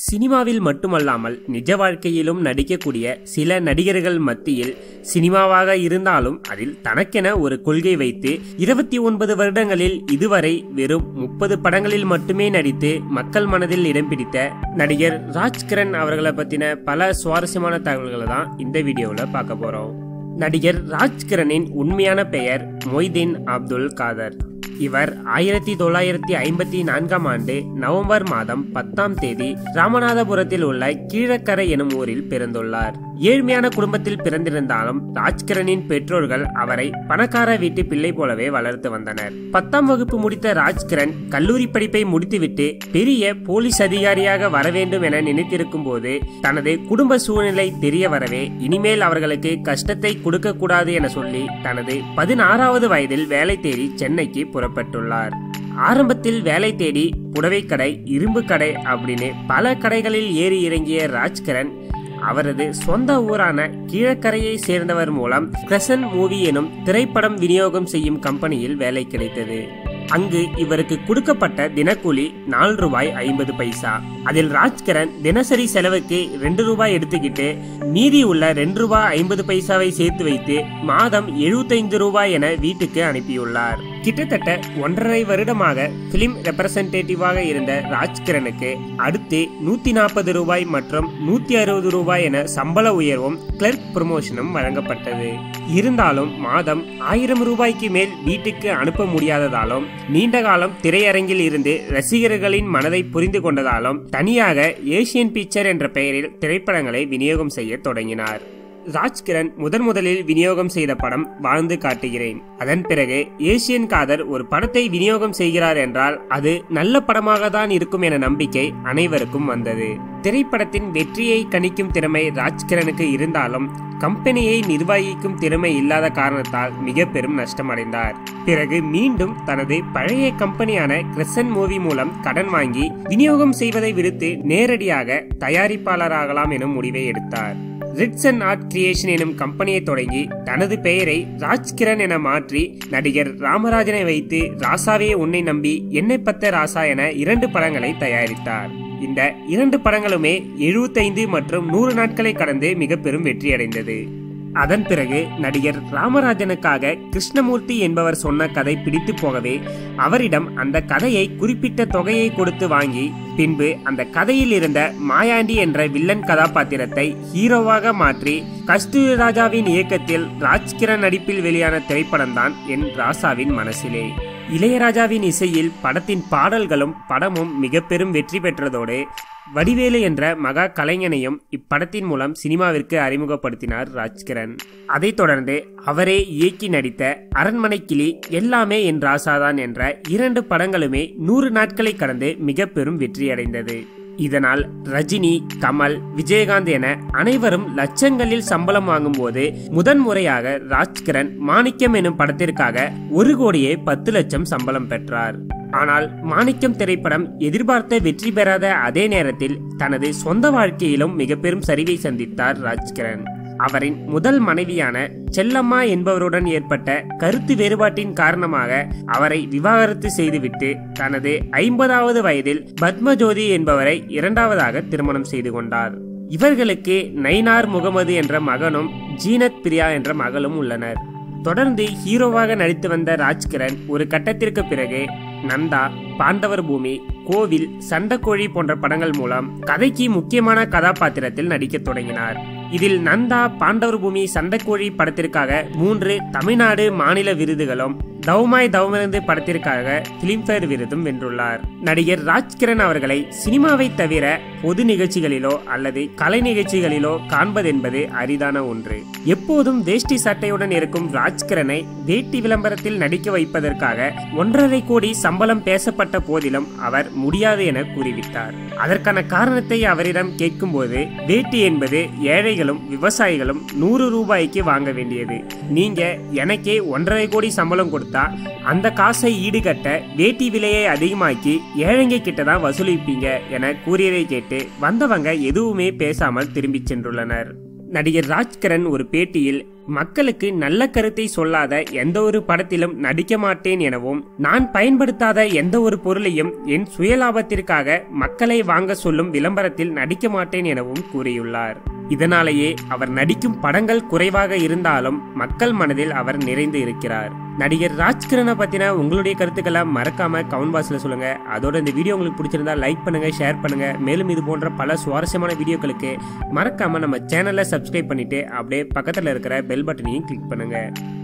சினிமாவில் மட்டுமல்லாமல் நிஜ வாழ்க்கையிலும் நடிக்கக்கூடிய சில நடிகர்கள் மத்தியில் சினிமாவாக இருந்தாலும் அதில் தனக்கென ஒரு கொள்கை வைத்து 29 வருடங்களில் இதுவரை வெறும் 30 படங்களில் மட்டுமே நடித்து மக்கள் மனதில் இடம் பிடித்த நடிகர் ராஜ்கிரண் அவர்களை பத்தின பல சுவாரஸ்யமான தகவல்களை தான் இந்த வீடியோவில் பார்க்க போறோம். நடிகர் ராஜ்கிரனின் உண்மையான பெயர் மொய்தீன் அப்துல் காதர். இவர் 1954 ஆண்டு நவம்பர் மாதம் 10ஆம் தேதி ராமநாதபுரத்தில் உள்ள கீழக்கரை எனும் ஊரில் பிறந்துள்ளார். ஏழ்மையான குடும்பத்தில் பிறந்திருந்தாலும் ராஜ்கிரனின் பெற்றோர்கள் அவரை பணக்கார வீட்டு பிள்ளை போலவே வளர்த்து வந்தனர். 10ஆம் வகுப்பு முடித்த ராஜ்கிரண் கல்லூரி படிப்பை முடித்துவிட்டு பெரிய போலீஸ் அதிகாரியாக வர வேண்டும் என நினைத்திருக்கும் போது தனது குடும்ப சூழ்நிலை தெரிய வரவே இனிமேல் அவர்களுக்கு கஷ்டத்தை கொடுக்க கூடாது என சொல்லி தனது 16வது வயதில் வேலை தேடி சென்னைக்கு புறப்பட்டுள்ளார். ஆரம்பத்தில் வேலை தேடி புடவை கடை, இரும்பு கடை அப்படின்னு பல கடைகளில் ஏறி இறங்கிய ராஜ்கிரண் அவரது சொந்த ஊரான கீழக்கரையை சேர்ந்தவர் மூலம் கிரசன்ட் மூவி எனும் திரைப்படம் விநியோகம் செய்யும் கம்பெனியில் வேலை கிடைத்தது. அங்கு இவருக்கு கொடுக்கப்பட்ட தினக்கூலி ₹4.50. அதில் ராஜ்கிரண் தினசரி செலவுக்கு ₹2 எடுத்துக்கிட்டு மீதி உள்ள ₹2.50 சேர்த்து வைத்து மாதம் ₹75 என வீட்டுக்கு அனுப்பியுள்ளார். கிட்டத்தட்ட 1.5 வருடமாக பிலிம் ரெப்ரசன்டேட்டிவாக இருந்த ராஜ்கிரனுக்கு அடுத்து ₹140 மற்றும் ₹160 என சம்பள உயர்வும் கிளர்க் ப்ரமோஷனும் வழங்கப்பட்டது. இருந்தாலும் மாதம் ₹1000 மேல் வீட்டுக்கு அனுப்ப முடியாததாலும் நீண்ட காலம் திரையரங்கில் இருந்து ரசிகர்களின் மனதை புரிந்து கொண்டதாலும் தனியாக ஏசியன் பிக்சர் என்ற பெயரில் திரைப்படங்களை விநியோகம் செய்ய தொடங்கினார். ராஜ்கிரண் முதலில் விநியோகம் செய்த படம் வாழ்ந்து காட்டுகிறேன். அதன் பிறகு ஏசியன் காதர் ஒரு படத்தை விநியோகம் செய்கிறார் என்றால் அது நல்ல படமாக தான் இருக்கும் என நம்பிக்கை அனைவருக்கும் வந்தது. திரைப்படத்தின் வெற்றியை கணிக்கும் திறமை ராஜ்கிரனுக்கு இருந்தாலும் கம்பெனியை நிர்வகிக்கும் திறமை இல்லாத காரணத்தால் மிக பெரும் நஷ்டமடைந்தார். பிறகு மீண்டும் தனது பழைய கம்பெனியான கிரசன்ட் மூவி மூலம் கடன் வாங்கி விநியோகம் செய்வதை விடுத்து நேரடியாக தயாரிப்பாளராகலாம் எனும் முடிவை எடுத்தார். ரிட்சன் ஆர்ட் கிரியேஷன் எனும் கம்பெனியை தொடங்கி தனது பெயரை ராஜ்கிரண் என மாற்றி நடிகர் ராமராஜனை வைத்து ராசாவே உன்னை நம்பி என்னை பத்த ராசா என 2 படங்களை தயாரித்தார். இந்த 2 படங்களுமே 75 மற்றும் 100 நாட்களை கடந்து மிக பெரும் வெற்றியடைந்தது. அதன் பிறகு நடிகர் ராமராஜனுக்காக கிருஷ்ணமூர்த்தி என்பவர் சொன்ன கதை பிடித்து போகவே அவரிடம் அந்த கதையை குறிப்பிட்ட தொகையை கொடுத்து வாங்கி பின்பு அந்த கதையில் இருந்த மாயாண்டி என்ற வில்லன் கதாபாத்திரத்தை ஹீரோவாக மாற்றி கஸ்தூரி ராஜாவின் இயக்கத்தில் ராஜ்கிரண் நடிப்பில் வெளியான திரைப்படம்தான் என் ராசாவின் மனசிலே. இளையராஜாவின் இசையில் படத்தின் பாடல்களும் படமும் மிக பெரும் வெற்றி பெற்றதோடு வடிவேலு என்ற மகா கலைஞனையும் இப்படத்தின் மூலம் சினிமாவிற்கு அறிமுகப்படுத்தினார் ராஜ்கிரண். அதைத் தொடர்ந்து அவரே இயக்கி நடித்த அரண்மனை கிளி, எல்லாமே என் ராசாதான் என்ற 2 படங்களுமே 100 நாட்களை கடந்து மிக பெரும் வெற்றியடைந்தது. இதனால் ரஜினி, கமல், விஜயகாந்த் என அனைவரும் லட்சங்களில் சம்பளம் வாங்கும் போது முதன்முறையாக ராஜ்கிரண் மாணிக்கம் எனும் படத்திற்காக 1,10,00,000 சம்பளம் பெற்றார். ஆனால் மாணிக்கம் திரைப்படம் எதிர்பார்த்த வெற்றி பெறாத அதே நேரத்தில் தனது சொந்த வாழ்க்கையிலும் மிக பெரும் சரிவை சந்தித்தார் ராஜ்கிரண். அவரின் முதல் மனைவியான செல்லம்மா என்பவருடன் ஏற்பட்ட கருத்து வேறுபாட்டின் காரணமாக அவரை விவாகரத்து செய்துவிட்டு தனது 50வது வயதில் பத்மஜோதி என்பவரை 2வதாக திருமணம் செய்து கொண்டார். இவர்களுக்கு நைனார் முகமது என்ற மகனும் ஜீனத் பிரியா என்ற மகளும் உள்ளனர். தொடர்ந்து ஹீரோவாக நடித்து வந்த ராஜ்கிரண் ஒரு கட்டத்திற்கு பிறகு நந்தா, பாண்டவர் பூமி, கோவில், சண்டைக்கோழி போன்ற படங்கள் மூலம் கதைக்கு முக்கியமான கதாபாத்திரத்தில் நடிக்க தொடங்கினார். இதில் நந்தா, பாண்டவர் பூமி, சண்டைக்கோழி படத்திற்காக 3 தமிழ்நாடு மாநில விருதுகளும், தவ்மாய் தவ்மருந்து படத்திற்காக பிலிம்பேர் விருதும் வென்றுள்ளார். நடிகர் ராஜ்கிரண் அவர்களை சினிமாவை தவிர பொது நிகழ்ச்சிகளிலோ அல்லது கலை நிகழ்ச்சிகளிலோ காண்பதென்பது அரிதான ஒன்று. எப்போதும் வேஷ்டி சட்டையுடன் இருக்கும் ராஜ்கிரனை வேட்டி விளம்பரத்தில் நடிக்க வைப்பதற்காக 1.5 கோடி சம்பளம் பேசப்பட்ட போதிலும் அவர் முடியாது என கூறிவிட்டார். அதற்கான காரணத்தை அவரிடம் கேட்கும்போது வேட்டி என்பது ஏழைகளும் விவசாயிகளும் ₹100 வாங்க வேண்டியது. நீங்க எனக்கே 1.5 கோடி சம்பளம் கொடுத்தா அந்த காசை ஈடுகட்ட வேட்டி விலையை அதிகமாக்கி ஏழைங்க கிட்டதான் வசூலிப்பீங்க என கூறியதை கேட்டு வந்தவங்க எதுவுமே பேசாமல் திரும்பி சென்றுள்ளனர். நடிகர் ராஜ்கிரண் ஒரு பேட்டியில் மக்களுக்கு நல்ல கருத்தை சொல்லாத எந்த ஒரு படத்திலும் நடிக்க மாட்டேன் எனவும், நான் பயன்படுத்தாத எந்த ஒரு பொருளையும் என் சுயலாபத்திற்காக மக்களை வாங்க சொல்லும் விளம்பரத்தில் நடிக்க மாட்டேன் எனவும் கூறியுள்ளார். இதனாலேயே அவர் நடிக்கும் படங்கள் குறைவாக இருந்தாலும் மக்கள் மனதில் அவர் நிறைந்து இருக்கிறார். நடிகர் ராஜ்கிரனை பத்தின உங்களுடைய கருத்துக்களை மறக்காம கமெண்ட் பாக்ஸ்ல சொல்லுங்க. அதோட இந்த வீடியோ உங்களுக்கு பிடிச்சிருந்தா லைக் பண்ணுங்க, ஷேர் பண்ணுங்க. மேலும் இது போன்ற பல சுவாரஸ்யமான வீடியோக்களுக்கு மறக்காம நம்ம சேனலை சப்ஸ்கிரைப் பண்ணிட்டு அப்படியே பக்கத்துல இருக்கிற பெல் பட்டனையும் கிளிக் பண்ணுங்க.